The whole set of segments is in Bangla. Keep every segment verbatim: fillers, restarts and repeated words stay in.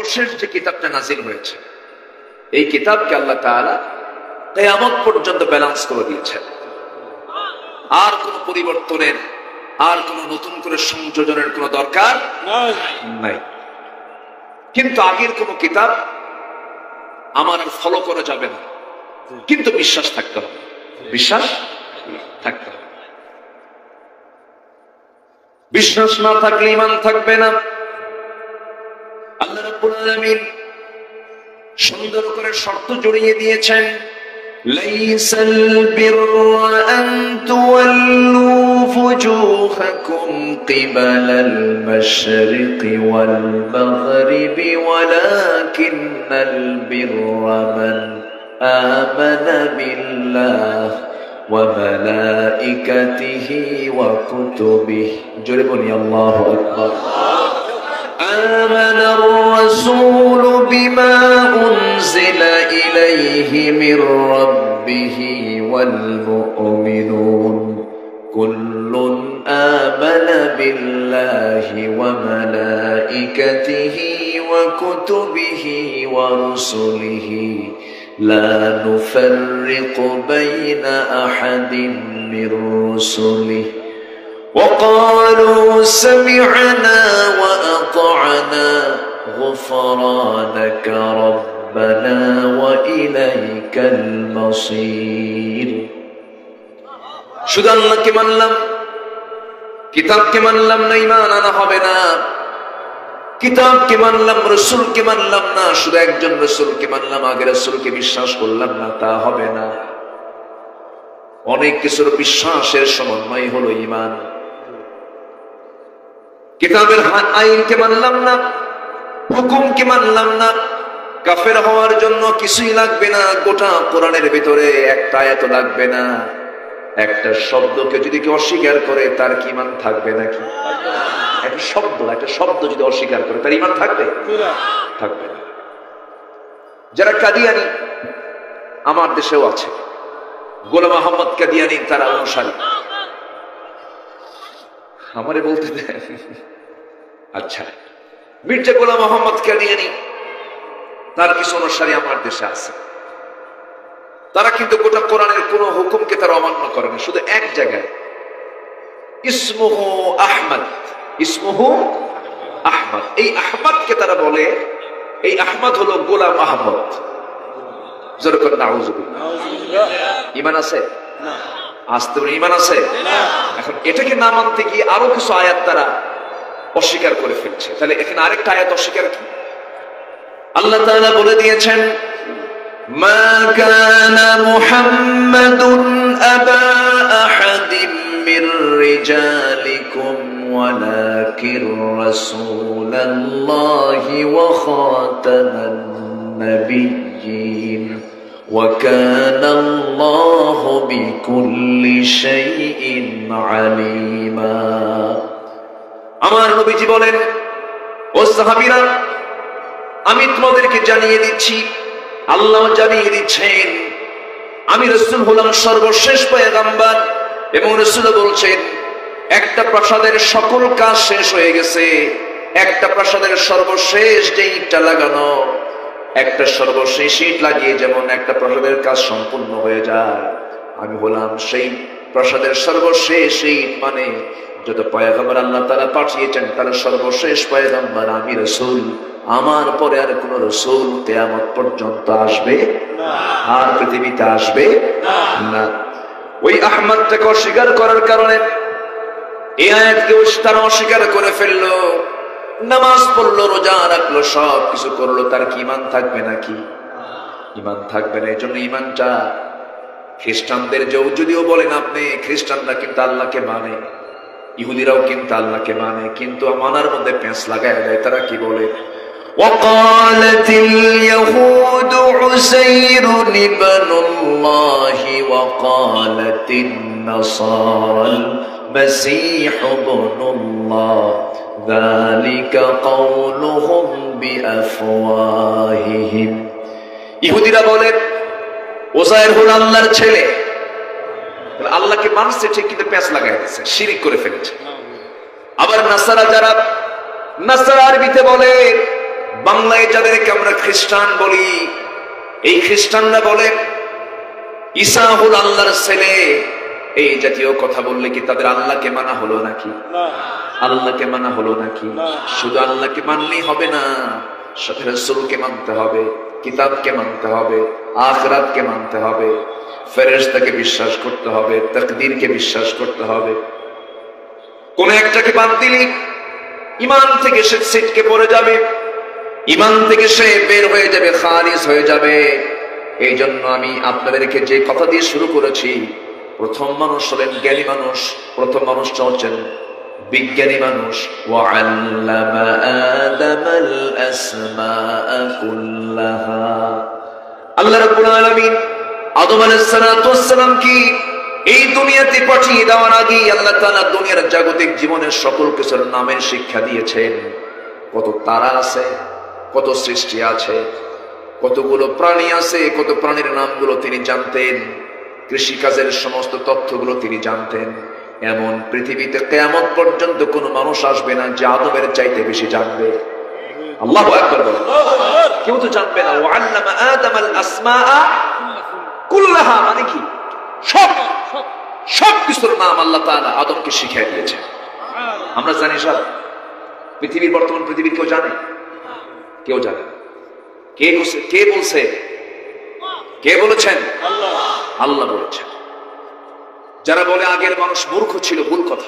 সর্বশেষ যে কিতাবটা নাজিল হয়েছে, এই কিতাবকে আল্লাহ তাআলা কিয়ামত পর্যন্ত ব্যালেন্স করে দিয়েছেন। আর কোন পরিবর্তনের, আর কোন নতুন করে সংযোজনের কোন দরকার নাই। কিন্তু আগের কোন কিতাব আমার আর ফলো করা যাবে না, কিন্তু বিশ্বাস থাকতে হবে, বিশ্বাস থাকতে হবে। বিশ্বাস না থাকলে ঈমান থাকবে না। আল্লাহ রাব্বুল আলামিন সুন্দর করে শর্ত জড়িয়ে দিয়েছেন, লাইসাল বিররা আন তুওয়াল্লু ফুজুহাকুম কিবালাল মাশরিকি ওয়াল মাগরিবি ওয়ালাকিন্নাল বিররা মান আমানা বিল্লাহি ওয়া মালাইকাতিহি ওয়া কুতুবিহি। জোরে বলি আল্লাহু আকবার। آمن الرسول بما أنزل إليه من ربه والمؤمنون كل آمن بالله وملائكته وكتبه ورسله لا نفرق بين أحد من رسله وقالوا سمعنا وأطعنا غفرانك ربنا وإليك المصير। শুধু আল্লাহকে মানলাম, কিতাবকে মানলাম না, ঈমান আনা হবে না। কিতাবকে মানলাম, রাসূলকে মানলাম না, শুধু একজন রাসূলকে মানলাম, আগে রাসূলকে বিশ্বাস করলাম না, তা হবে না। অনেক কিছুর বিশ্বাসের সমন্বয় হলো ঈমান। কিতাবের আইনকে মানলাম না, হুকুমকে মানলাম না, কাফের হওয়ার জন্য কিছুই লাগবে না। গোটা কোরআনের ভিতরে একটা আয়াত লাগবে না। একটা শব্দকে যদি কেউ অস্বীকার করে তার কি ঈমান থাকবে নাকি? একটা শব্দ, একটা শব্দ যদি অস্বীকার করে তার ঈমান থাকবে? থাকবে না। যারা কাদিয়ানী, আমার দেশেও আছে, গোলাম আহমদ কাদিয়ানী, তারা অনুসারী। আমারে বলতে দেন। আচ্ছা, মির্জা গোলাম আহমদ কাদিয়ানী, তার কিছু অনুসারী আমার দেশে আছে। তারা কিন্তু গোটা কোরআনের কোন হুকুমকে তারা অমান্য করে না, শুধু এক জায়গায়, ইসমুহু আহমদ, ইসমুহু আহমদ, এই আহমদকে তারা বলে, এই আহমদ হলো গোলাম আহমদ। যেরকম নাউজুবিল্লাহ। ঈমান আছে না? আসতে ঈমান আছে না। এখন এটাকে না মানতে গিয়ে আরো কিছু আয়াত তারা অস্বীকার করে ফেলছে। তাহলে এখানে আরেকটা আয়াত অস্বীকার কি? আল্লাহ তাআলা বলে দিয়েছেন, মা কানা মুহাম্মাদুন আবা আহাদিম মির রিজালিকুম ওয়ালাকির রাসূলুল্লাহি ওয়া খাতামান নাবিয়্যিন ওয়া কানা আল্লাহু বিকুল্লি শাইইন আলিমা। আমার নবীজি বলেন, ও সাহাবীরা, আমি তোমাদেরকে জানিয়ে দিচ্ছি, আল্লাহ জানিয়ে দিচ্ছেন, আমি রাসূল হলাম সর্বশেষ পয়গম্বর। এবং রাসূল বলছেন, একটা প্রাসাদের সকল কাজ শেষ হয়ে গেছে, একটা প্রাসাদের সর্বশেষ যে ইটটা লাগানো, একটা সর্বশেষ ইট লাগিয়ে যেমন একটা প্রাসাদের কাজ সম্পূর্ণ হয়ে যায়, আমি হলাম সেই প্রাসাদের সর্বশেষ ইট। মানে যত পয়গম্বর আল্লাহ তাআলা পাঠিয়েছেন তার সর্বশেষ পয়গম্বর আমি রাসূল। আমার পরে আর কোন রাসূল কিয়ামত পর্যন্ত আসবে না, আর পৃথিবীতে আসবে না। ওই আহমদকে অস্বীকার করার কারণে এই আয়াতকে তারা অস্বীকার করে ফেললো। নামাজ পড়লো, রোজা রাখলো, সব কিছু করলো, তার কি ঈমান থাকবে নাকি? ঈমান থাকবে না। এই জন্য ঈমানটা খ্রিস্টানদের যদিও বলেন আপনি, খ্রিস্টানরা কিন্তু আল্লাহকে মানে, ইহুদিরাও কিন্তু আল্লাহকে মানে, কিন্তু মানার মধ্যে পেঁচ লাগায় দেয়। তারা কি বলে? وقالت اليهود عزير ابن الله وقالت النصارى المسيح ابن الله ذلك قولهم بأفواههم। ইহুদিরা বলে উযাইর হলো আল্লাহর ছেলে। আল্লাহকে মানছে ঠিক, কিন্তু পেঁচ লাগায় দিয়েছে, শিরিক করে ফেলেছে। আবার নাসারা, যারা নাসারা আরবিতে বলে বাংলায় যাদেরকে আমরা খ্রিস্টান বলি, এই খ্রিস্টানরা বলে ঈসা হল আল্লাহর ছেলে। এই জাতীয় কথা বললে কি তাদের আল্লাহকে মানা হলো নাকি? আল্লাহকে মানা হলো নাকি? শুধু আল্লাহকে মানলেই হবে না, সাথে রাসূলকে মানতে হবে, কিতাবকে মানতে হবে, আখিরাতকে মানতে হবে, ফেরেশতাকে বিশ্বাস করতে হবে, তাকদীরকে বিশ্বাস করতে হবে। কোন একটাকে বাদ দিলে ঈমান থেকে সে ছিটকে পড়ে যাবে, ঈমান থেকে সে বের হয়ে যাবে, খারিজ হয়ে যাবে। এই জন্য আমি আপনাদেরকে যে কথা দিয়ে শুরু করেছি, প্রথম মানুষ হলেন জ্ঞানী মানুষ, প্রথম মানুষটা হচ্ছেন বিজ্ঞানী মানুষ। ওয়াআল্লামা আদামাল আসমাআ কুল্লাহা। আল্লাহ রাব্বুল আলামিন আদম আলাইহিস সালাতু ওয়াস সালাম কি এই দুনিয়াতে পাঠিয়ে দেওয়ার আগে আল্লাহ তাআলা দুনিয়ার জাগতিক জীবনের সকল কিছুর নামের শিক্ষা দিয়েছেন। কত তারা আছে, কত সৃষ্টি আছে, কতগুলো প্রাণী আছে, কত প্রাণীর নামগুলো তিনি জানতেন, কৃষিকাজের সমস্ত তথ্যগুলো তিনি জানতেন। এমন পৃথিবীতে কিয়ামত পর্যন্ত কোনো মানুষ আসবে না যে আদমের চাইতে বেশি জানবে। আল্লাহু আকবার বলেন। কেউ তো জানবে না। ওয়াআল্লামা আদামাল আসমাআ কুল্লাহা, মানে কি? সব সব কিছুর নাম আল্লাহ তাআলা আদমকে শিখিয়ে দিয়েছেন। আমরা জানি সব। পৃথিবীর বর্তমান পৃথিবীর কেউ জানে? কেউ জানে না। কে কে বলছে? কে বলেছেন? আল্লাহ। আল্লাহ বলেছেন। যারা বলে আগের মানুষ মূর্খ ছিল, ভুল কথা।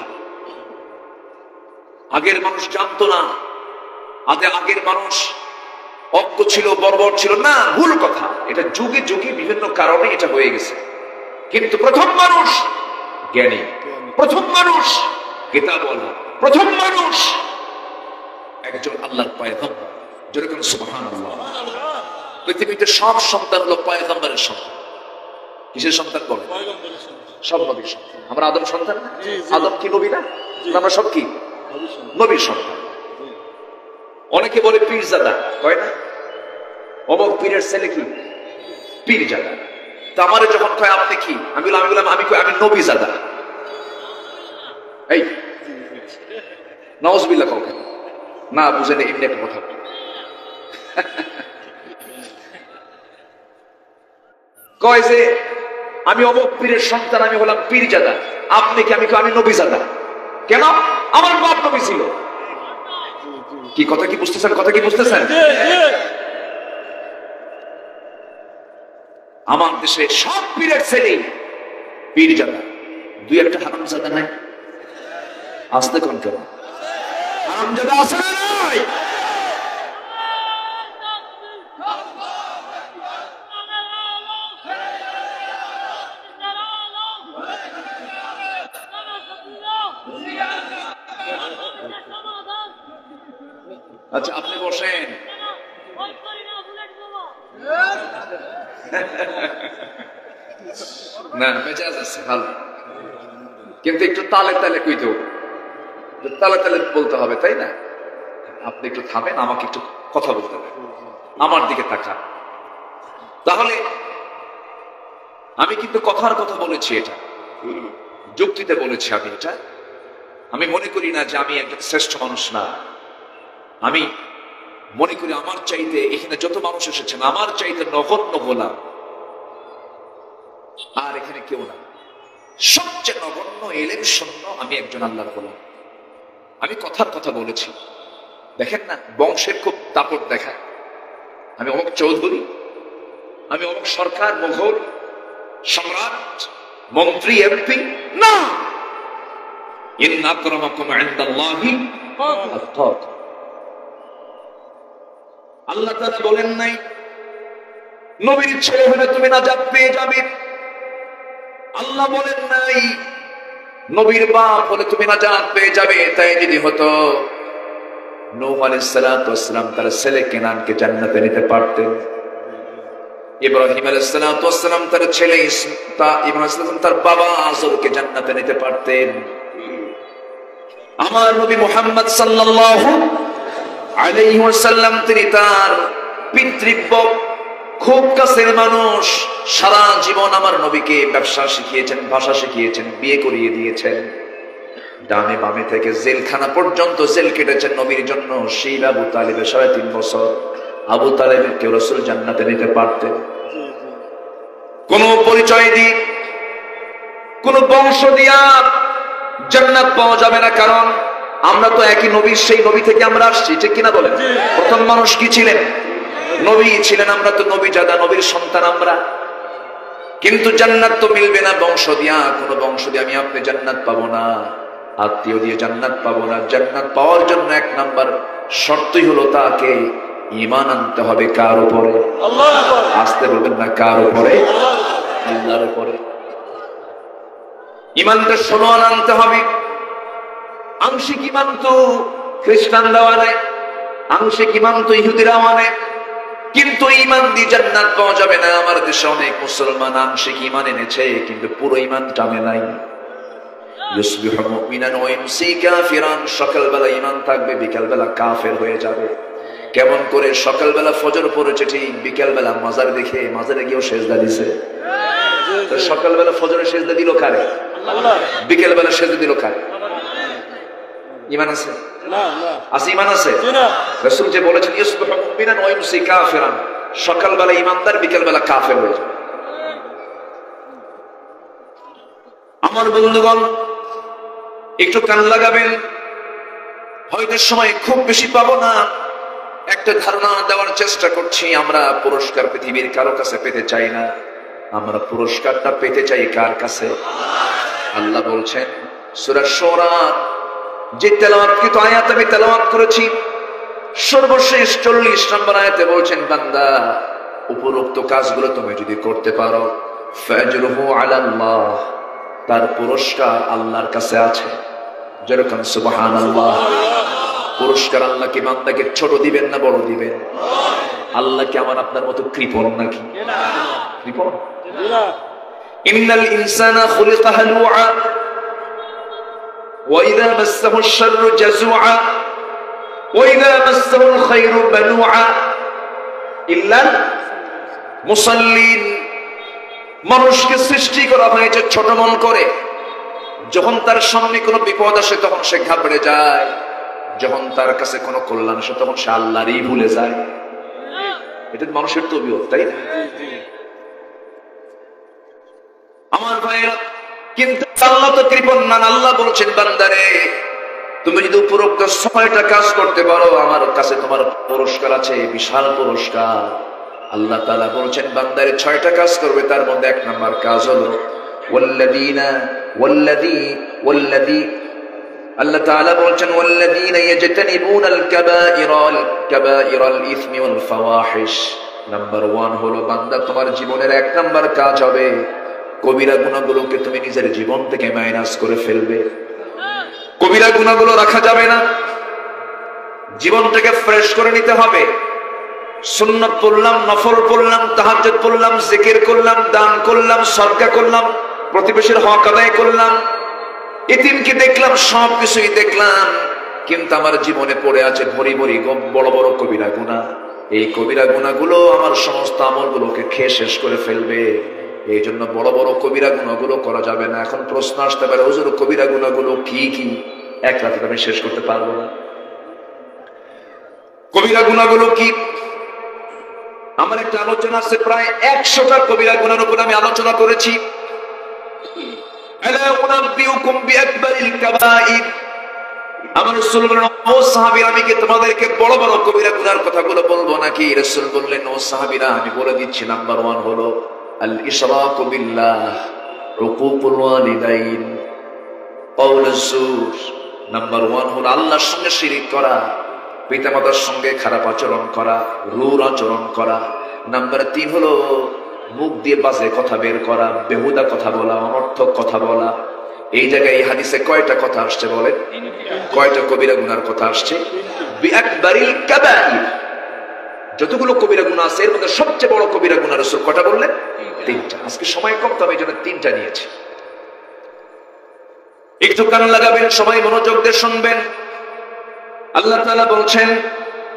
আগের মানুষ জানতো না, আগে আগের মানুষ অজ্ঞ ছিল, বর্বর ছিল, না, ভুল কথা। এটা যুগে যুগে বিভিন্ন কারণে এটা হয়ে গেছে। কিন্তু প্রথম মানুষ জ্ঞানী, প্রথম মানুষ কিতাবওয়ালা, প্রথম মানুষ একজন আল্লাহর পয়গম্বর। যেরকম সুবহানাল্লাহ। পৃথিবীতে সব সন্তান হলো পয়গম্বরের সন্তান। কিসের সন্তান বলে? সব নবীর সন্তান। আমরা আদম সন্তান না? আদম কি নবী না? আমরা সব কি নবীর সন্তান। অনেকে বলে পীরজাদা, কয় না? অমুক পীরের ছেলে কি পীরজাদা। তা আমারে যখন কয় আপনি কি, আমি বললাম আমি বললাম আমি কই আমি নবীজাদা। এই নাউজুবিল্লাহ কাউকে না বুঝেন এমনি একটা কথা বলি। কয় যে আমি অমুক পীরের সন্তান, আমি হলাম পীরজাদা। আপনি কি? আমি আমি নবীজাদা। কেন? আমার বাপ নবী ছিল। কি কথা কি বুঝতেছেন? কথা কি বুঝতেছেন? আমার দেশে সব পীরের ছেলে পীরজাদা, দুই একটা হারামজাদা নাই? আসতে কোন কেন হারামজাদা আছে না নাই? আচ্ছা আপনি বসেন। না মেজাজ আছে ভালো, কিন্তু একটু তালে তালে কইতে হবে, তালে তালে বলতে হবে, তাই না? আপনি একটু থামেন, আমাকে একটু কথা বলতে হবে, আমার দিকে তাকান। তাহলে আমি কিন্তু কথার কথা বলেছি, এটা যুক্তিতে বলেছি আমি। এটা আমি মনে করি না যে আমি একজন শ্রেষ্ঠ মানুষ না। আমি মনে করি আমার চাইতে এখানে যত মানুষ এসেছেন আমার চাইতে নগণ্য গোলাম আর এখানে কেউ না। সবচেয়ে নগণ্য এলেম শূন্য আমি একজন আল্লাহর গোলাম। আমি কথার কথা বলেছি। দেখেন না, বংশের খুব দাপট দেখায়। আমি অমুক চৌধুরী, আমি অমুক সরকার, মোগল সম্রাট, মন্ত্রী, এমপি না। ইন্না আক্রামাকুম ইনদাল্লাহি আতকাকুম। আল্লাহ তাআলা বলেন নাই নবীর ছেলে হলে তুমি নাজাত পেয়ে যাবে। আল্লাহ বলেন নাই নবীর বাপ হলে তুমি নাজাত পেয়ে যাবে। তাই যদি হতো নূহ আলাইহিস সালাতু ওয়াস সালাম তার ছেলে কেনানকে জান্নাতে নিতে পারতেন। ইব্রাহিম আলাইহিস সালাতু ওয়াস সালাম তার ছেলে ইব্রাহিম আলাইহিস সালাম তার বাবা আজরকে জান্নাতে নিতে পারতেন। আমার নবী মুহাম্মদ সাল্লাল্লাহু আলাইহি ওয়াসাল্লাম তিনি তার পিতৃব্য খুব কাছের মানুষ। সারা জীবন আমার নবীকে ব্যবসা শিখিয়েছেন, ভাষা শিখিয়েছেন, বিয়ে করিয়ে দিয়েছেন। ডানে বামে থেকে জেলখানা পর্যন্ত জেল কেটেছেন নবীর জন্য। সেই আবু তালেবের সাড়ে তিন বছর। আবু তালেবের কেউ রাসূল জান্নাতে নিতে পারতেন? কোন পরিচয় দি, কোন বংশ দিয়া জান্নাত পাওয়া যাবে না, কারণ আমরা তো একই নবীর সেই নবী থেকে আমরা আসছি, ঠিক কিনা বলেন? প্রথম মানুষ কি ছিলেন? নবী ছিলেন। আমরা তো নবী জাদা, নবীর সন্তান আমরা। কিন্তু জান্নাত তো মিলবে না বংশ দিয়া। কোন বংশ দিয়ে আমি আপনি জান্নাত পাবো না, আত্মীয় দিয়ে জান্নাত পাবো না। জান্নাত পাওয়ার জন্য এক নাম্বার শর্তই হলো তাকে ঈমান আনতে হবে। কার উপরে? আল্লাহর উপরে। আসতে বলবেন না, কার উপরে? আল্লাহর উপরে। ঈমানটা ষোলো আনা আনতে হবে। আংশিক ঈমান তো খ্রিস্টানরাও আনে, আংশিক ঈমান তো ইহুদিরাও আনে, কিন্তু ঈমান দিয়ে জান্নাত পাওয়া যাবে না। আমার দেশে অনেক মুসলমান আংশিক ঈমান এনেছে, কিন্তু পুরো ঈমানটা আনে নাই। ইউসবিহু মুমিনান ওয়া ইউমসি কাফিরান, সকালবেলা ঈমান থাকবে, বিকালবেলা কাফের হয়ে যাবে। কেমন করে? সকালবেলা ফজর পড়েছে ঠিক, বিকালবেলা মাজার দেখে মাজারে গিয়েও সেজদা দিছে। তো সকালবেলা ফজরে সেজদা দিল কারে? আল্লাহ। বিকালবেলা সেজদা দিল কারে? ঈমান আছে? না না। আছে? ঈমান আছে? না। রাসূল যে বলেছেন ইউসবিহু মুমিনান ওয়া ইউমসি কাফিরান, সকালবেলা ঈমানদার, বিকালবেলা কাফের হয়ে যাবে। আমার বন্ধুগণ, একটু কান লাগাবেন। হয়তো সময় খুব বেশি পাবো না, একটা ধারণা দেওয়ার চেষ্টা করছি। আমরা পুরস্কার পৃথিবীর কারো কাছে পেতে চাই না, আমরা পুরস্কারটা পেতে চাই কার কাছে? আল্লাহ বলছেন সূরা শুরা, যে তেলাওয়াতকৃত আয়াত আমি তেলাওয়াত করেছি, সর্বশেষ চল্লিশ নম্বর আয়াতে বলছেন, বান্দা উপরোক্ত কাজগুলো তুমি যদি করতে পারো, ফাজরুহু আলাল্লাহ, তার পুরস্কার আল্লাহর কাছে আছে। যেরকম সুবহানাল্লাহ। পুরস্কার আল্লাহ কি বান্দাকে ছোট দিবেন না বড় দিবেন? আল্লাহ কি আমার আপনার মতো কৃপণ নাকি? কৃপণ না। ইন্নাল ইনসানা খুলিকা হালুআ ওয়া ইযা মাসসাহু আশ-শাররু জাযুআ ওয়া ইযা মাসসাহু আল-খায়রু মানুআ ইল্লাল মুসাল্লিন। মানুষকে সৃষ্টি করা হয়েছে ছোট মন করে। যখন তার সামনে কোনো বিপদ আসে তখন সে ঘাবড়ে যায়, যখন তার কাছে কোনো কল্যাণ আসে তখন সে আল্লাহরই ভুলে যায়। এটা মানুষের তবিয়ত, তাই না? আমার ভাইরা, কিন্তু আল্লাহ তো কৃপণ না। আল্লাহ বলছেন, বান্দারে তুমি যদি উপরোক্ত ছয়টা কাজ করতে পারো, আমার কাছে তোমার পুরস্কার আছে, বিশাল পুরস্কার। আল্লাহ তাআলা বলছেন, বান্দারে ছয়টা কাজ করবে, তার মধ্যে এক নাম্বার কাজ হলো ওয়াল্লাযীনা ওয়াল্লাযী ওয়াল্লাযী আল্লাহ তাআলা বলছেন, ওয়াল্লাযীনা ইয়াজতানিবুনাল কাবাইরাল কাবাইরাল ইসমি ওয়াল ফাওয়াহিশ। নাম্বার ওয়ান হলো, বান্দা তোমার জীবনের এক নাম্বার কাজ হবে কবিরা গুনাহগুলোকে তুমি নিজের জীবন থেকে মাইনাস করে ফেলবে। কবিরা গুনাহগুলো রাখা যাবে না, জীবনটাকে ফ্রেশ করে নিতে হবে। সুন্নাত পড়লাম, নফল পড়লাম, তাহাজ্জুদ পড়লাম, জিকির করলাম, দান করলাম, সদকা করলাম, প্রতিবেশীর হক আদায় করলাম, এতিমকে দেখলাম, সব কিছুই দেখলাম, কিন্তু আমার জীবনে পড়ে আছে ভরি ভরি বড় বড় কবিরা গুনাহ। এই কবিরা গুনাহগুলো আমার সমস্ত আমলগুলোকে খেয়ে শেষ করে ফেলবে। এই জন্য বড় বড় কবিরা গুনাহগুলো করা যাবে না। এখন প্রশ্ন আসতে পারে, হুজুর কবিরা গুনাহগুলো কি কি? এক রাতে আমি শেষ করতে পারবো না। কবিরা গুনাহগুলো কি? আমার একটা আলোচনা আছে, প্রায় একশোটা কবিরা গুনাহের উপর আমি আলোচনা করেছি। আলা উনাব্বিউকুম বিআকবারিল কাবাইর। আমার রাসূল বললেন, ও সাহাবীরা, আমি কি তোমাদেরকে বড় বড় কবিরা গুনাহের কথাগুলো বলবো নাকি? রাসূল বললেন, ও সাহাবীরা, আমি বলে দিচ্ছি। নাম্বার ওয়ান হলো আল ইশরাকু বিল্লাহ, উকুকুল ওয়ালিদাইন, কাউলুজ জুর। নাম্বার ওয়ান হলো আল্লাহর সঙ্গে শিরিক করা, পিতামাতার সঙ্গে খারাপ আচরণ করা, রূঢ় আচরণ করা। নাম্বার তিন হলো মুখ দিয়ে বাজে কথা বের করা, বেহুদা কথা বলা, অনর্থক কথা বলা। এই জায়গায় এই হাদিসে কয়টা কথা আসছে বলেন? কয়টা কবিরা গুনার কথা আসছে? বিআকবারিল কাবাইর। যতগুলো কবিরা গুনাহ আছে এর মধ্যে সবচেয়ে বড় কবিরা গুনাহ রাসূল কয়টা বললেন? তিনটা। আজকে সময় কম, তবে এই জন্য তিনটা নিয়েছি। একটু কান লাগাবেন, সবাই মনোযোগ দিয়ে শুনবেন। আল্লাহ তাআলা বলছেন,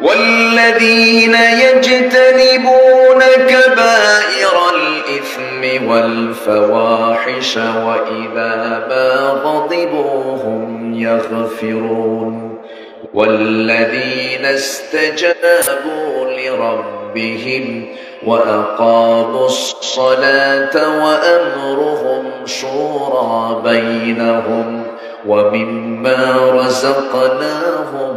ওয়াল্লাযীনা ইয়াজতানিবুনা কাবাইরাল ইসমি والفواحش وإذا ما غضبوا هم يغفرون والذين استجابوا لربهم وأقاموا الصلاة وأمرهم شورى بينهم ومما رزقناهم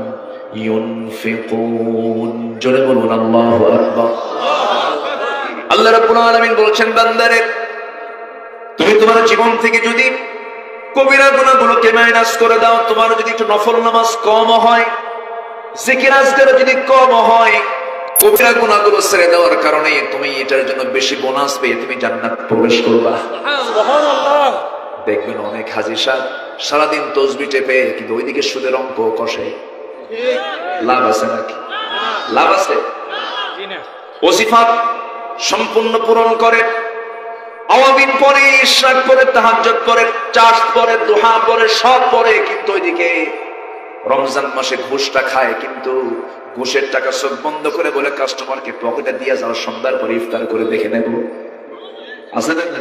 ينفقون جل الله أكبر আল্লাহ রাব্বুল আলামিন বলছেন বান্দারে তুমি তোমার জীবন থেকে যদি কবিরা গুনাহগুলোকে মাইনাস করে দাও, তোমার যদি একটু নফল নামাজ কম হয়, জিকির আজকার যদি কম হয়, কবিরা গুনাহগুলো ছেড়ে দেওয়ার কারণে তুমি এটার জন্য বেশি বোনাস পেয়ে তুমি জান্নাত প্রবেশ করবা। সুবহানাল্লাহ। দেখবেন অনেক হাজী সাহেব সারাদিন তাসবিহ টেপে কিন্তু ওইদিকে সুদের অঙ্ক কষে। লাভ আছে নাকি? লাভ আছে? ওজিফা সম্পূর্ণ পূরণ করে, আওয়াবিন পরে, ইশরাক পরে, তাহাজ্জুদ পরে, চাষ পরে, দুহা পরে, সব পরে, কিন্তু ওইদিকে রমজান মাসে ঘুষটা খায়, কিন্তু ঘুষের টাকা সব বন্ধ করে বলে কাস্টমারকে পকেটে দিয়ে যাও, সন্ধ্যার পরে ইফতার করে দেখে নেব। আছে না?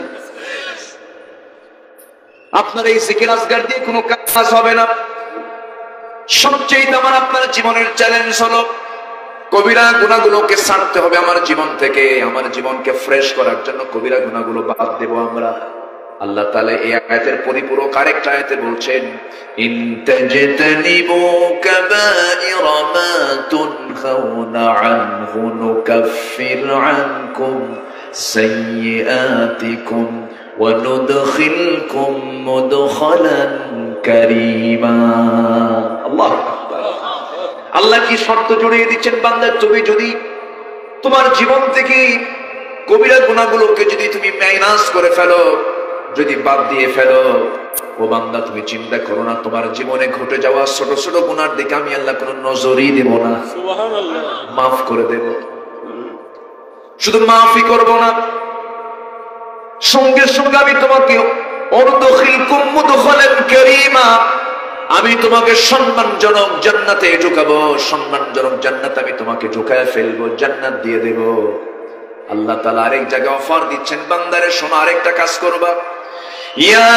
আপনার এই জিকির আজকার দিয়ে কোনো কাজ হবে না। সবচেয়ে আমার আপনার জীবনের চ্যালেঞ্জ হলো কবিরা গুনাহগুলোকে ছাড়তে হবে আমার জীবন থেকে। আমার জীবনকে ফ্রেশ করার জন্য কবিরা গুনাহগুলো বাদ দেব আমরা। আল্লাহ তাআলা এই আয়াতের পরিপূরক আরেকটা আয়াতে বলছেন, ইন তাজতানিবু কাবাইরা মা তুনহাউনা আনহু নুকাফির আনকুম সাইয়্যাতিকুম ওয়া নুদখিলকুম মুদখালান কারীমা। আল্লাহু আকবার। আল্লাহ কি শর্ত জড়িয়ে দিচ্ছেন, বান্দা তুমি যদি তোমার জীবন থেকে কবিরা গুনাহগুলোকে যদি তুমি মাইনাস করে ফেলো, যদি বাদ দিয়ে ফেলো, ও বান্দা তুমি চিন্তা করো না তোমার জীবনে ঘটে যাওয়া ছোট ছোট গুনার দিকে আমি আল্লাহ কোনো নজরই দেব না। সুবহানাল্লাহ। মাফ করে দেব। শুধু মাফই করব না, সঙ্গে সঙ্গে আমি তোমাকে উদখিলকুম মুদখালান কারীমা, আমি তোমাকে সম্মানজনক জান্নাতে ঢুকাবো। সম্মানজনক জান্নাতে আমি তোমাকে ঢুকায় ফেলবো, জান্নাত দিয়ে দেব। আল্লাহ তাআলা আরেক জায়গায় অফার দিচ্ছেন, বান্দারে শোনো আরেকটা কাজ করবা। ইয়া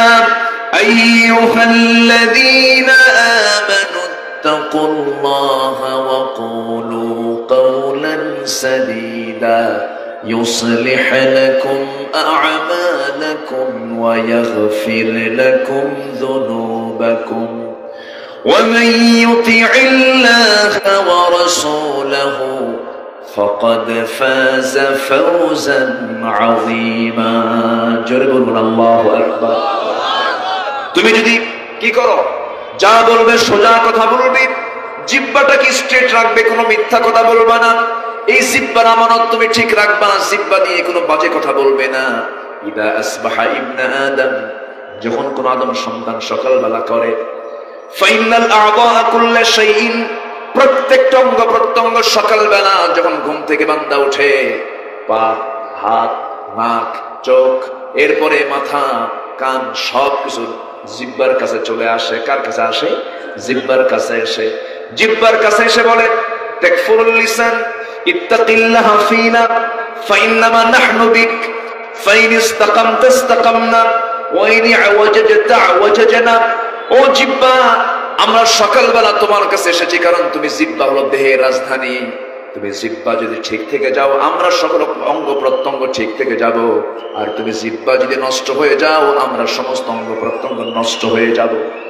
আইয়ুহাল্লাযীনা আমানু তাকুল্লাহা ওয়া কুলু কাওলান সাদীদা يصلح لكم أعمالكم ويغفر لكم ذنوبكم ومن يطع الله ورسوله فقد فاز فوزا عظيما جربنا الله أكبر। তুমি যদি কি করো, যা বলবে সোজা কথা বলবে, জিহ্বাটাকে স্ট্রেট রাখবে, কোনো মিথ্যা কথা বলবে না। এই জিহ্বার আমানত তুমি ঠিক রাখবা, জিহ্বা দিয়ে কোনো বাজে কথা বলবে না। ইদা আসবাহা ইবনা আদম, যখন কোন আদম সন্তান সকালবেলা করে, ফাইনাল আ'দা কুল্লা শাইইন, প্রত্যেকটা অঙ্গ প্রত্যঙ্গ সকালবেলা যখন ঘুম থেকে বান্দা ওঠে, পা, হাত, নাক, চোখ, এরপরে মাথা, কান, সবকিছু জিহ্বার কাছে চলে আসে। কার কাছে আসে? জিহ্বার কাছে এসে জিহ্বার কাছে এসে বলে, তাকফুরুল লিসান ইত্তাকিল্লাহা ফীনা ফাইন্নামা নাহনু বিক ফাইন ইসতাকামতা ইসতাকামনা ওয়া ইন আওয়াজাজতা আওয়াজাজনা। ও জিহ্বা, আমরা সকালবেলা তোমার কাছে এসেছি, কারণ তুমি জিহ্বা হলো দেহের রাজধানী। তুমি জিহ্বা যদি ঠিক থেকে যাও, আমরা সকল অঙ্গ প্রত্যঙ্গ ঠিক থেকে যাব। আর তুমি জিহ্বা যদি নষ্ট হয়ে যাও, আমরা সমস্ত অঙ্গ প্রত্যঙ্গ নষ্ট হয়ে যাব।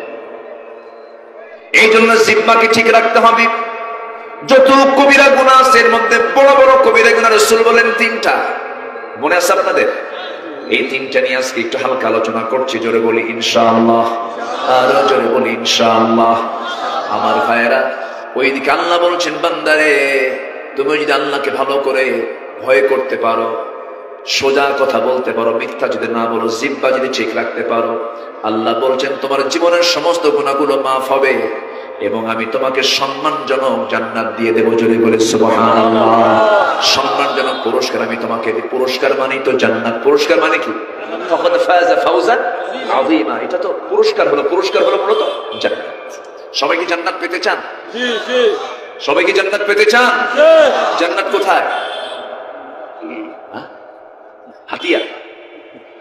এই জন্য জিহ্বাকে ঠিক রাখতে হবে। যত কবিরা গুনাহ আছে এর মধ্যে বড় বড় কবিরা গুনাহ রাসূল বলেন তিনটা, মনে আছে আপনাদের? এই তিনটা নিয়ে আজকে একটু হালকা আলোচনা করছি। জোরে বলি ইনশাআল্লাহ, আরো জোরে বলি ইনশাআল্লাহ। আমার ভাইয়েরা, ওইদিকে আল্লাহ বলছেন, বান্দারে তুমি যদি আল্লাহকে ভালো করে ভয় করতে পারো, সোজা কথা বলতে পারো, মিথ্যা যদি না বলো, জিহ্বা যদি ঠিক রাখতে পারো, আল্লাহ বলছেন তোমার জীবনের সমস্ত গুনাহগুলো মাফ হবে এবং আমি তোমাকে সম্মানজনক জান্নাত দিয়ে দেব। জোরে বলে সুবহানাল্লাহ। সম্মানজনক পুরস্কার আমি তোমাকে দেব। পুরস্কার মানে তো জান্নাত। পুরস্কার মানে কি? ফাকাদ ফাযা ফাওজান আযীমা। এটা তো পুরস্কার হলো, পুরস্কার হলো মূলত জান্নাত। সবাই কি জান্নাত পেতে চান? জি জি। সবাই কি জান্নাত পেতে চান? জি। জান্নাত কোথায়? হাতিয়া।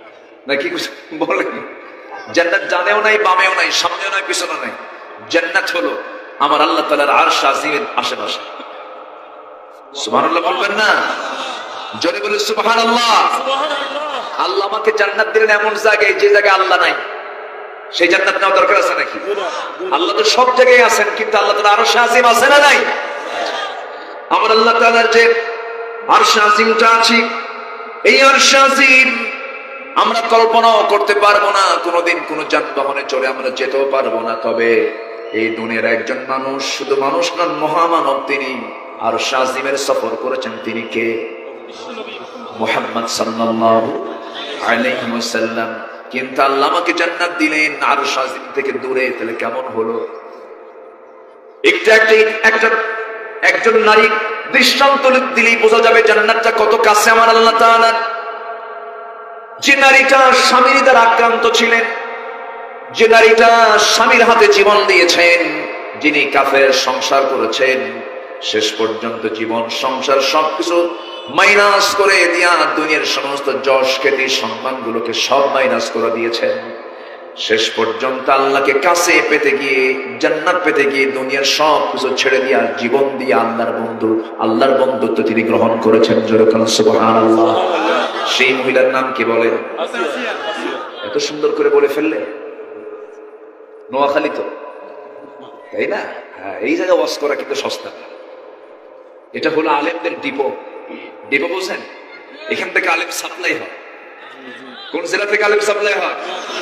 নাকি বলেন? জান্নাত ডানেও নাই, বামেও নাই, সামনেও নাই, পিছনে নাই। জান্নাত হলো আমার আল্লাহ তাআলার আরশ আজিমের আশেপাশে। সুবহানাল্লাহ বলবেন না? জোরে বলে সুবহানাল্লাহ। আল্লাহ আমাকে জান্নাত দিলেন এমন জায়গায় যে জায়গায় আল্লাহ নাই। সেই জান্নাত নেওয়া দরকার আছে নাকি? আল্লাহ তো সব জায়গায় আছেন, কিন্তু আল্লাহ তাআলা আরশ আজিম আছে না নাই? আমার আল্লাহ তাআলার যে আরশ আজিমটা আছে, এই আরশ আজিম আমরা কল্পনাও করতে পারবো না। কোনোদিন কোন যানবাহনে চড়ে আমরা যেতেও পারবো না। তবে এই দুনিয়ার একজন মানুষ, শুধু মানুষ নন, মহামানব, তিনি আরশ আজিমের সফর করেছেন। তিনি কে? মুহাম্মদ সাল্লাল্লাহু আলাইহি ওয়াসাল্লাম। কিন্তু আল্লাহ আমাকে জান্নাত দিলেন আরশ আজিম থেকে দূরে, তাহলে কেমন হলো? একটা একটা একটা একজন নারী দৃষ্টান্ত দিলেই বোঝা যাবে জান্নাতটা কত কাছে আমার আল্লাহ তাআলার। যে নারীটা স্বামীর দ্বারা আক্রান্ত ছিলেন, যে নারীটা স্বামীর হাতে জীবন দিয়েছেন, যিনি কাফের সংসার করেছেন, শেষ পর্যন্ত জীবন সংসার সবকিছু মাইনাস করে দিয়া দুনিয়ার সমস্ত যশ খ্যাতি সম্মানগুলোকে সব মাইনাস করে দিয়েছেন। শেষ পর্যন্ত আল্লাহকে কাছে পেতে গিয়ে, জান্নাত পেতে গিয়ে দুনিয়ার সব কিছু ছেড়ে দিয়া জীবন দিয়ে আল্লাহর বন্ধু, আল্লাহর বন্ধুত্ব তিনি গ্রহণ করেছেন। জোরে বলেন সুবহানাল্লাহ। সেই মহিলার নাম কি বলেন? এত সুন্দর করে বলে ফেললে। নোয়াখালী তো, তাই না? হ্যাঁ, এই জায়গায় ওয়াজ করা কিন্তু সস্তা না। এটা হলো আলেমদের ডিপো। ডিপো বলছেন? এখান থেকে আলেম সাপ্লাই হয়। কোন জেলা থেকে আলেম সাপ্লাই হয়?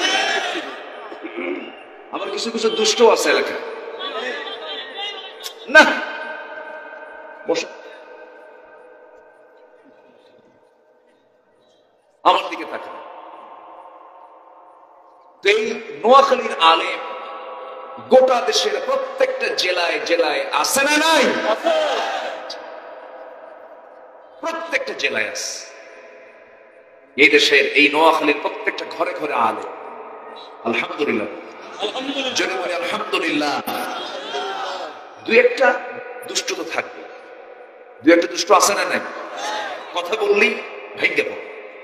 আবার কিছু কিছু দুষ্ট আছে এলাকায়। না বস, আমার দিকে তাকান। এই নোয়াখালীর আলেম গোটা দেশের প্রত্যেকটা জেলায় জেলায় আছে না নাই? প্রত্যেকটা জেলায় আছে। এই দেশের এই নোয়াখালীর প্রত্যেকটা ঘরে ঘরে আলেম। আলহামদুলিল্লাহ, জোরে বলে আলহামদুলিল্লাহ। দুই একটা দুষ্ট তো থাকবে, দুই একটা দুষ্ট আছে না নাই? কথা বললেই ভেঙে পড়ে।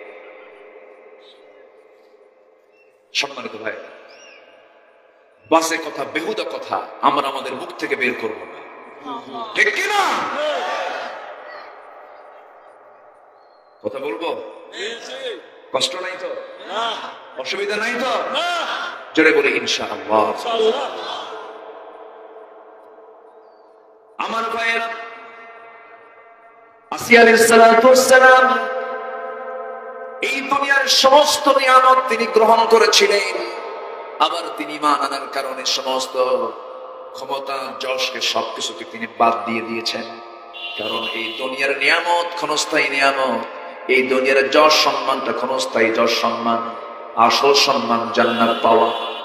সম্মানিত ভাই, বাসে কথা, বেহুদা কথা আমরা আমাদের মুখ থেকে বের করবো না, ঠিক কিনা? কথা বলবো, কষ্ট নাই তো, অসুবিধা নাই তো? জোরে বলে ইনশাআল্লাহ। আমার ভাইয়েরা, আসিয়া আলাইহিস সালাতু ওয়াস সালাম এই দুনিয়ার সমস্ত নিয়ামত তিনি গ্রহণ করেছিলেন। আবার তিনি ঈমান আনার কারণে সমস্ত ক্ষমতা, যশকে, সবকিছুকে তিনি বাদ দিয়ে দিয়েছেন। কারণ এই দুনিয়ার নিয়ামত ক্ষণস্থায়ী নিয়ামত, এই দুনিয়ার যশ সম্মানটা ক্ষণস্থায়ী যশ সম্মান। আসল সম্মান জান্নাত পাওয়া।